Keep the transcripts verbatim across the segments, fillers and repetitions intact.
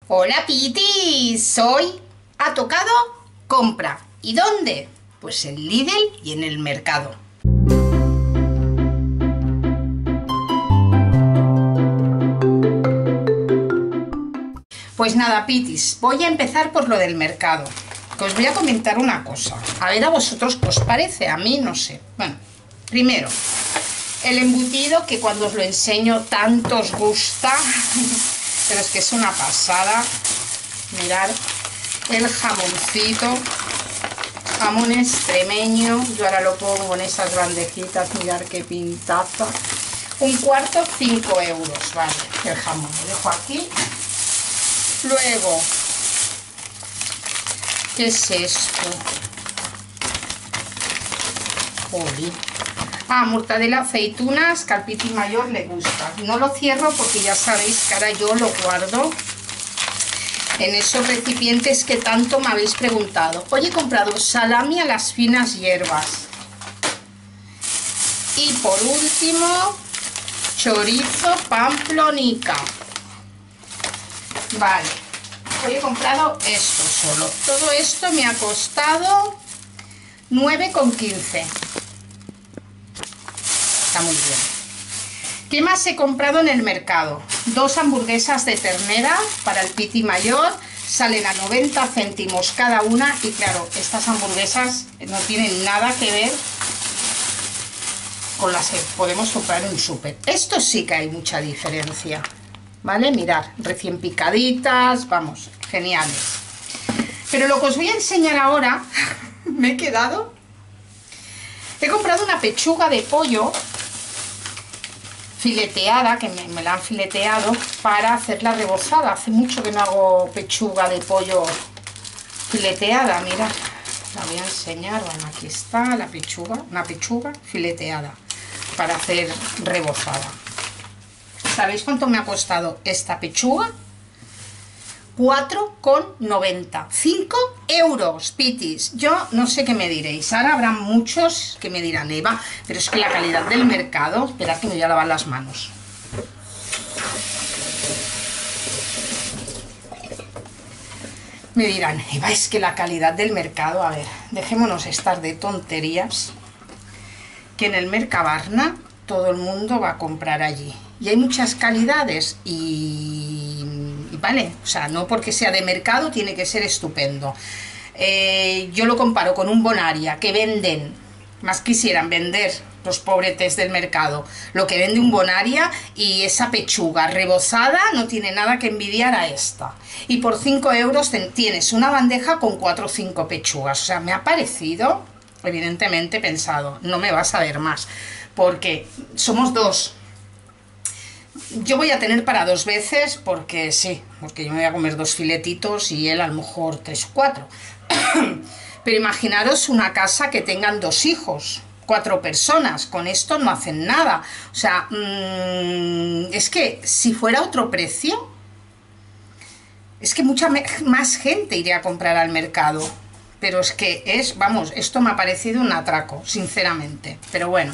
Hola Pitis, hoy ha tocado compra. ¿Y dónde? Pues en Lidl y en el mercado. Pues nada Pitis, voy a empezar por lo del mercado. Que os voy a comentar una cosa. A ver a vosotros qué os parece, a mí no sé. Bueno, primero, el embutido que cuando os lo enseño tanto os gusta. Pero es que es una pasada. Mirad el jamoncito, jamón extremeño. Yo ahora lo pongo en esas bandejitas. Mirad qué pintaza. Un cuarto, cinco euros, vale, el jamón. Lo dejo aquí. Luego, ¿qué es esto? Jolín. Ah, mortadela, aceitunas, que al Piti mayor le gusta. No lo cierro porque ya sabéis que ahora yo lo guardo en esos recipientes que tanto me habéis preguntado. Hoy he comprado salami a las finas hierbas. Y por último, chorizo pamplonica. Vale, hoy he comprado esto solo. Todo esto me ha costado nueve con quince. Está muy bien. ¿Qué más he comprado en el mercado? Dos hamburguesas de ternera para el Piti mayor. Salen a noventa céntimos cada una. Y claro, estas hamburguesas no tienen nada que ver con las que podemos comprar en un súper. Esto sí que hay mucha diferencia. ¿Vale? Mirad, recién picaditas, vamos, geniales. Pero lo que os voy a enseñar ahora, me he quedado... He comprado una pechuga de pollo fileteada, que me, me la han fileteado, para hacerla rebozada. Hace mucho que no hago pechuga de pollo fileteada, mirad. La voy a enseñar, bueno, aquí está la pechuga, una pechuga fileteada, para hacer rebozada. ¿Sabéis cuánto me ha costado esta pechuga? cuatro con noventa. cinco euros, Pitis. Yo no sé qué me diréis. Ahora habrá muchos que me dirán, Eva, pero es que la calidad del mercado... Esperad que me voy a lavar las manos. Me dirán, Eva, es que la calidad del mercado... A ver, dejémonos estar de tonterías. Que en el Mercabarna todo el mundo va a comprar allí. Y hay muchas calidades y, y vale, o sea, no porque sea de mercado tiene que ser estupendo. Eh, yo lo comparo con un Bonaria, que venden, más quisieran vender los pobretes del mercado, lo que vende un Bonaria, y esa pechuga rebozada no tiene nada que envidiar a esta. Y por cinco euros tienes una bandeja con cuatro o cinco pechugas, o sea, me ha parecido, evidentemente pensado, no me vas a ver más, porque somos dos. Yo voy a tener para dos veces, porque sí, porque yo me voy a comer dos filetitos y él a lo mejor tres o cuatro. Pero imaginaros una casa que tengan dos hijos, cuatro personas, con esto no hacen nada. O sea, mmm, es que si fuera otro precio, es que mucha más gente iría a comprar al mercado. Pero es que es, vamos, esto me ha parecido un atraco, sinceramente. Pero bueno.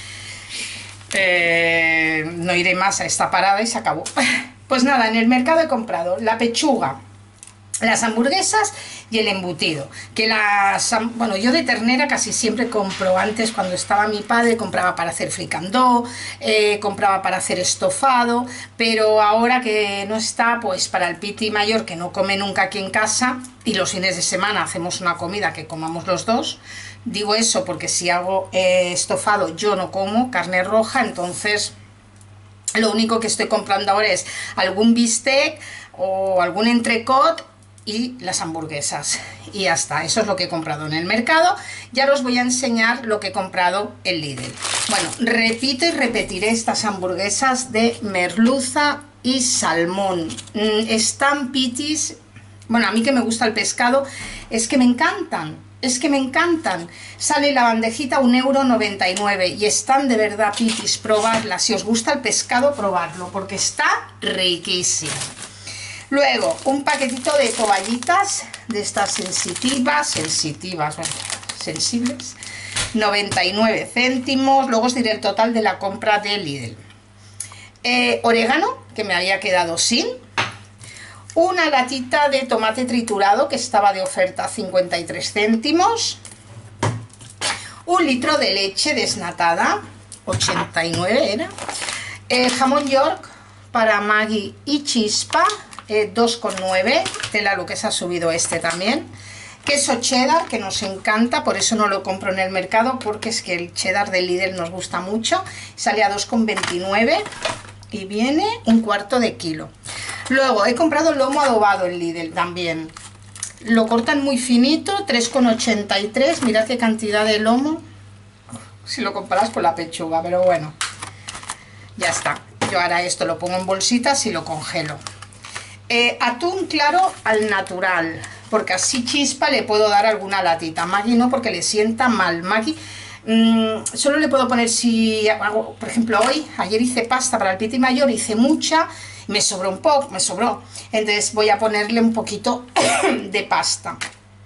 Eh, no iré más a esta parada y se acabó. Pues nada, en el mercado he comprado la pechuga, las hamburguesas y el embutido. Que las, bueno, yo de ternera casi siempre compro. Antes, cuando estaba mi padre, compraba para hacer fricandó, eh, compraba para hacer estofado, pero ahora que no está, pues para el Piti mayor, que no come nunca aquí en casa, y los fines de semana hacemos una comida que comamos los dos. Digo eso porque si hago eh, estofado yo no como carne roja, entonces lo único que estoy comprando ahora es algún bistec o algún entrecot y las hamburguesas. Y ya está, eso es lo que he comprado en el mercado. Ya os voy a enseñar lo que he comprado en Lidl. Bueno, repito y repetiré estas hamburguesas de merluza y salmón. Mm, están Pitis, bueno, a mí que me gusta el pescado, es que me encantan. Es que me encantan. Sale la bandejita un euro noventa y nueve y están de verdad, Pitis, probarla. Si os gusta el pescado, probarlo, porque está riquísimo. Luego, un paquetito de toallitas, de estas sensitivas, sensitivas, bueno, sensibles, noventa y nueve céntimos. Luego os diré el total de la compra de Lidl. Eh, orégano, que me había quedado sin. una latita de tomate triturado que estaba de oferta, cincuenta y tres céntimos, un litro de leche desnatada, ochenta y nueve era, eh, jamón York para Maggie y Chispa, eh, dos con nueve, tela lo que se ha subido este también, queso cheddar que nos encanta, por eso no lo compro en el mercado, porque es que el cheddar del Lidl nos gusta mucho, sale a dos con veintinueve y viene un cuarto de kilo. Luego he comprado lomo adobado en Lidl también, lo cortan muy finito, tres con ochenta y tres, mirad qué cantidad de lomo, si lo comparas con la pechuga, pero bueno, ya está. Yo ahora esto lo pongo en bolsitas y lo congelo. Eh, atún claro al natural, porque así Chispa le puedo dar alguna latita. Maggie no, porque le sienta mal. Maggie mmm, solo le puedo poner si hago, por ejemplo, hoy, ayer hice pasta para el Piti Mayor, hice mucha, me sobró un poco, me sobró. Entonces voy a ponerle un poquito de pasta.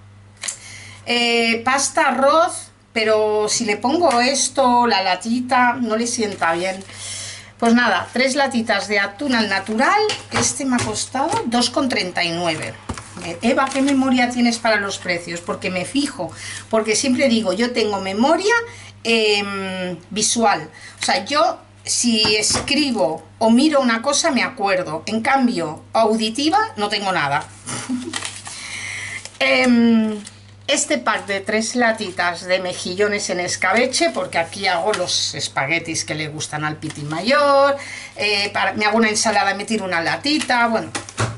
Eh, pasta, arroz, pero si le pongo esto, la latita, no le sienta bien. Pues nada, tres latitas de atún al natural, este me ha costado dos con treinta y nueve. Eva, ¿qué memoria tienes para los precios? Porque me fijo, porque siempre digo, yo tengo memoria eh, visual. O sea, yo si escribo o miro una cosa me acuerdo, en cambio, auditiva no tengo nada. eh, Este pack de tres latitas de mejillones en escabeche, porque aquí hago los espaguetis que le gustan al Piti Mayor, eh, para, me hago una ensalada, me tiro una latita, bueno.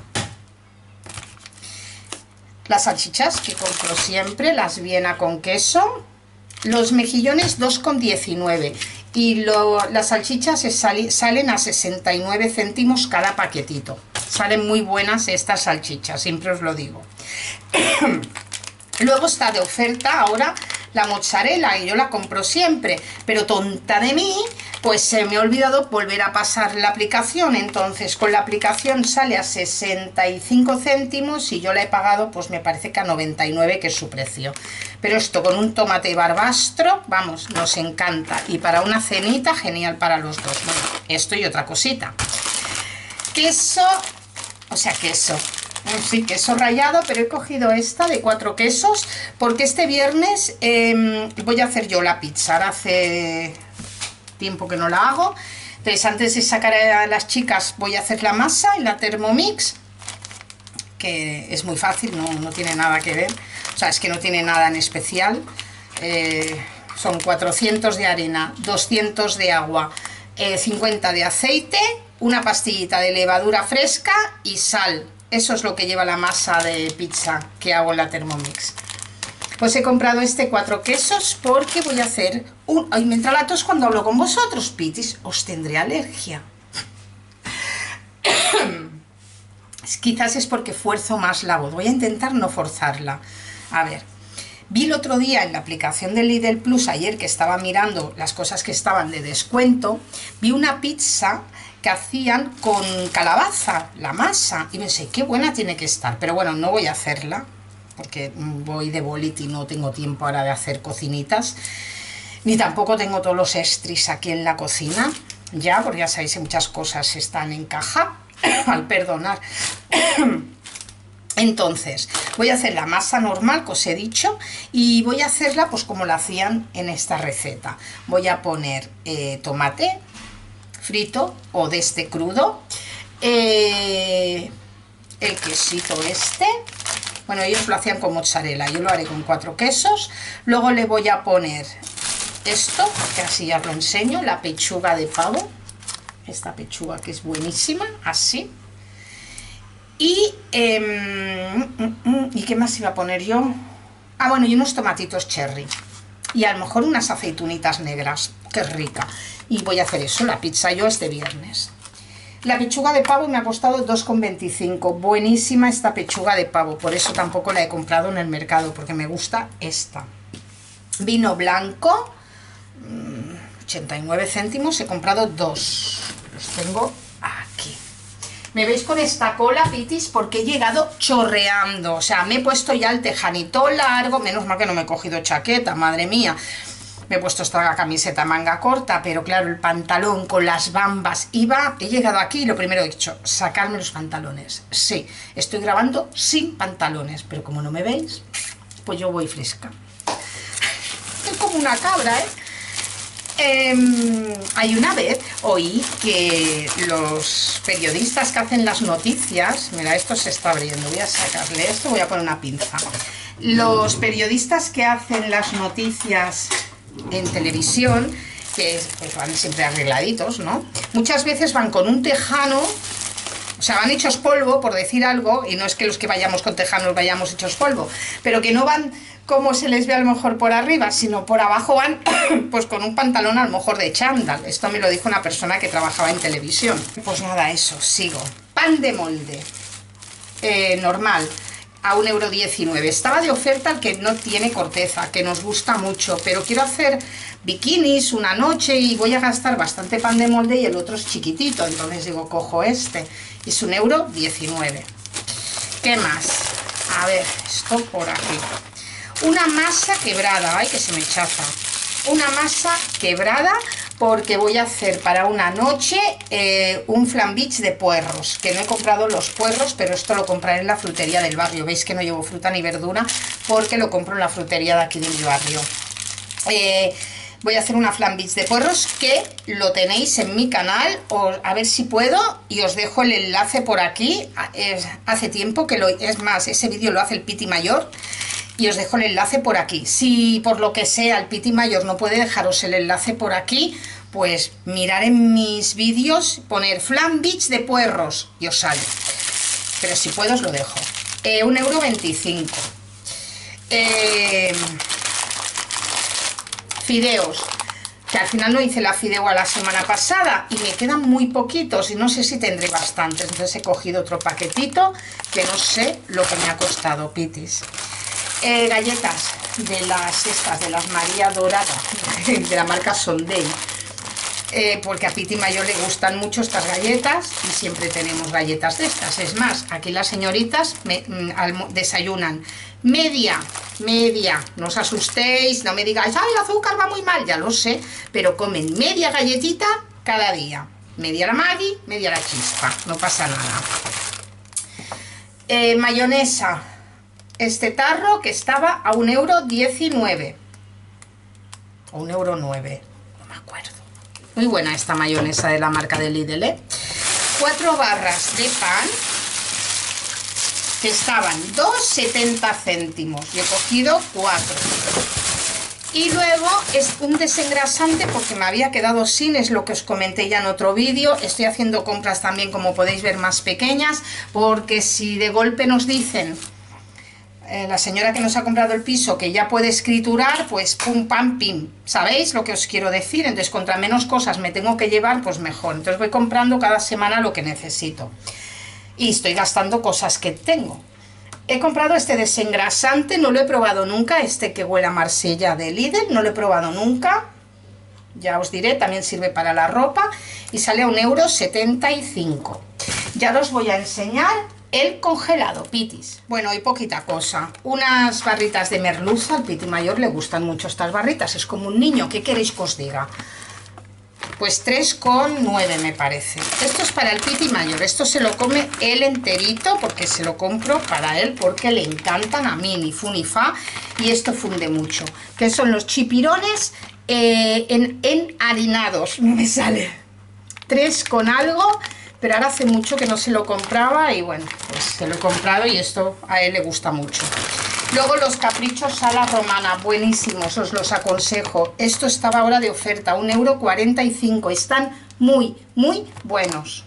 Las salchichas que compro siempre, las Viena con queso, los mejillones dos con diecinueve y lo, las salchichas se sali, salen a sesenta y nueve céntimos cada paquetito. Salen muy buenas estas salchichas, siempre os lo digo. Luego está de oferta ahora la mozzarella, y yo la compro siempre, pero tonta de mí, pues se me ha olvidado volver a pasar la aplicación. Entonces con la aplicación sale a sesenta y cinco céntimos y yo la he pagado, pues me parece que a noventa y nueve, que es su precio. Pero esto con un tomate barbastro, vamos, nos encanta, y para una cenita genial para los dos. Bueno, esto y otra cosita. Queso, o sea, queso. Sí, queso rallado, pero he cogido esta de cuatro quesos porque este viernes eh, voy a hacer yo la pizza. Ahora hace tiempo que no la hago, entonces antes de sacar a las chicas voy a hacer la masa en la Thermomix, que es muy fácil, no, no tiene nada que ver, o sea, es que no tiene nada en especial. Eh, son cuatrocientos de harina, doscientos de agua, eh, cincuenta de aceite, una pastillita de levadura fresca y sal. Eso es lo que lleva la masa de pizza que hago en la Thermomix. Pues he comprado este cuatro quesos porque voy a hacer un... Ay, me entra la tos cuando hablo con vosotros, pitis. Os tendré alergia. Quizás es porque fuerzo más la voz. Voy a intentar no forzarla. A ver. Vi el otro día en la aplicación de Lidl Plus, ayer que estaba mirando las cosas que estaban de descuento, vi una pizza que hacían con calabaza, la masa, y pensé, qué buena tiene que estar, pero bueno, no voy a hacerla, porque voy de bolit y no tengo tiempo ahora de hacer cocinitas, ni tampoco tengo todos los estris aquí en la cocina, ya, porque ya sabéis que muchas cosas están en caja, al perdonar. Entonces, voy a hacer la masa normal, que os he dicho, y voy a hacerla pues como la hacían en esta receta. Voy a poner eh, tomate frito o de este crudo, eh, el quesito este, bueno, ellos lo hacían con mozzarella, yo lo haré con cuatro quesos. Luego le voy a poner esto, que así ya os lo enseño, la pechuga de pavo, esta pechuga que es buenísima, así. Y, eh, ¿y qué más iba a poner yo? Ah, bueno, y unos tomatitos cherry. Y a lo mejor unas aceitunitas negras, que rica. Y voy a hacer eso, la pizza yo este viernes. La pechuga de pavo me ha costado dos con veinticinco. Buenísima esta pechuga de pavo. Por eso tampoco la he comprado en el mercado, porque me gusta esta. Vino blanco, ochenta y nueve céntimos. He comprado dos. Los tengo aquí. ¿Me veis con esta cola, pitis? Porque he llegado chorreando. O sea, me he puesto ya el tejanito largo. Menos mal que no me he cogido chaqueta, madre mía. me he puesto esta camiseta manga corta, pero claro, el pantalón con las bambas iba, he llegado aquí y lo primero que he hecho, sacarme los pantalones. Sí, estoy grabando sin pantalones, pero como no me veis, pues yo voy fresca. Es como una cabra, ¿eh? Eh, hay una vez oí que los periodistas que hacen las noticias, mira, esto se está abriendo, voy a sacarle esto, voy a poner una pinza. Los periodistas que hacen las noticias en televisión, que pues van siempre arregladitos, ¿no? Muchas veces van con un tejano, o sea, van hechos polvo, por decir algo, y no es que los que vayamos con tejanos vayamos hechos polvo, pero que no van como se les ve a lo mejor por arriba, sino por abajo van pues con un pantalón a lo mejor de chándal. Esto me lo dijo una persona que trabajaba en televisión. Pues nada, eso, sigo. Pan de molde, eh, normal, a un euro diecinueve. Estaba de oferta el que no tiene corteza, que nos gusta mucho, pero quiero hacer bikinis una noche y voy a gastar bastante pan de molde y el otro es chiquitito, entonces digo, cojo este. Es un euro diecinueve. ¿Qué más? A ver, esto por aquí. Una masa quebrada, ay que se me chafa, una masa quebrada porque voy a hacer para una noche eh, un flambich de puerros, que no he comprado los puerros, pero esto lo compraré en la frutería del barrio. Veis que no llevo fruta ni verdura porque lo compro en la frutería de aquí de mi barrio. Eh, voy a hacer una flambich de puerros que lo tenéis en mi canal, o, a ver si puedo, y os dejo el enlace por aquí. Es, hace tiempo que lo, es más, ese vídeo lo hace el Piti Mayor. Y os dejo el enlace por aquí. Si por lo que sea el Piti Mayor no puede dejaros el enlace por aquí, pues mirar en mis vídeos, poner flambich de puerros y os sale. Pero si puedo os lo dejo. Eh, un euro veinticinco. Eh, fideos. Que al final no hice la fideuá la semana pasada y me quedan muy poquitos y no sé si tendré bastantes. Entonces he cogido otro paquetito que no sé lo que me ha costado, pitis. Eh, galletas de las estas, de las María Dorada, de la marca Soldey, eh, porque a Piti Mayor le gustan mucho estas galletas y siempre tenemos galletas de estas. Es más, aquí las señoritas me, mm, desayunan media, media, no os asustéis, no me digáis, ay, el azúcar va muy mal, ya lo sé, pero comen media galletita cada día, media la Maggi, media la Chispa, no pasa nada. Eh, mayonesa. Este tarro que estaba a un euro diecinueve o un euro nueve, no me acuerdo. Muy buena esta mayonesa de la marca de Lidl, ¿eh? Cuatro barras de pan que estaban dos setenta céntimos. Yo he cogido cuatro. Y luego es un desengrasante porque me había quedado sin, es lo que os comenté ya en otro vídeo. Estoy haciendo compras también, como podéis ver, más pequeñas, porque si de golpe nos dicen Eh, la señora que nos ha comprado el piso que ya puede escriturar, pues pum, pam, pim. ¿Sabéis lo que os quiero decir? Entonces, contra menos cosas me tengo que llevar, pues mejor. Entonces voy comprando cada semana lo que necesito. Y estoy gastando cosas que tengo. He comprado este desengrasante, no lo he probado nunca, este que huele a Marsella de Lidl, no lo he probado nunca. Ya os diré, también sirve para la ropa y sale a un euro setenta y cinco. Ya os voy a enseñar el congelado, pitis. Bueno, hay poquita cosa. Unas barritas de merluza, al Piti Mayor le gustan mucho estas barritas, es como un niño, ¿qué queréis que os diga? Pues tres con nueve me parece. Esto es para el Piti Mayor, esto se lo come él enterito porque se lo compro para él porque le encantan, a mí ni fu ni fa, y esto funde mucho. Que son los chipirones eh, en, enharinados, no me sale. Tres con algo. Pero ahora hace mucho que no se lo compraba y bueno, pues se lo he comprado y esto a él le gusta mucho. Luego los caprichos a la romana, buenísimos, os los aconsejo. Esto estaba ahora de oferta, un euro cuarenta y cinco, están muy, muy buenos.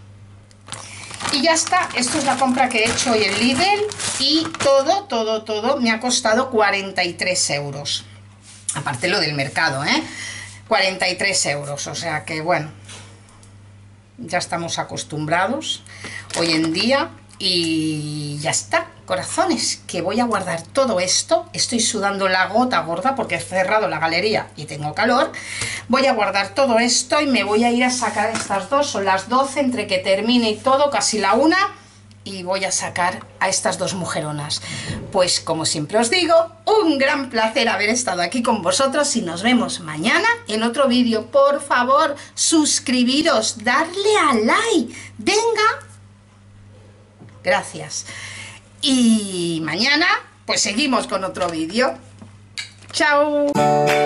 Y ya está, esto es la compra que he hecho hoy en Lidl y todo, todo, todo me ha costado cuarenta y tres euros. Aparte lo del mercado, ¿eh? cuarenta y tres euros, o sea que bueno, ya estamos acostumbrados hoy en día y ya está, corazones, que voy a guardar todo esto. Estoy sudando la gota gorda porque he cerrado la galería y tengo calor. Voy a guardar todo esto y me voy a ir a sacar estas dos, son las doce, entre que termine y todo, casi la una, y voy a sacar a estas dos mujeronas. Pues como siempre os digo, un gran placer haber estado aquí con vosotros y nos vemos mañana en otro vídeo. Por favor, suscribiros, darle a like, venga. Gracias. Y mañana pues seguimos con otro vídeo. ¡Chao!